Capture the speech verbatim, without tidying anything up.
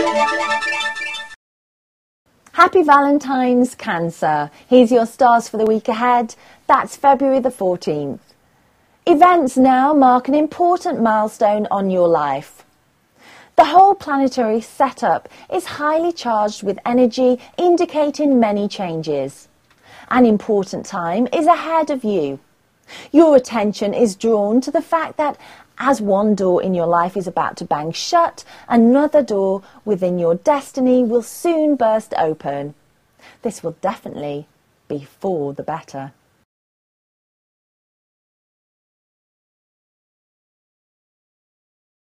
Happy Valentine's, Cancer. Here's your stars for the week ahead. That's February the fourteenth. Events now mark an important milestone on your life. The whole planetary setup is highly charged with energy, indicating many changes. An important time is ahead of you. Your attention is drawn to the fact that as one door in your life is about to bang shut, another door within your destiny will soon burst open. This will definitely be for the better.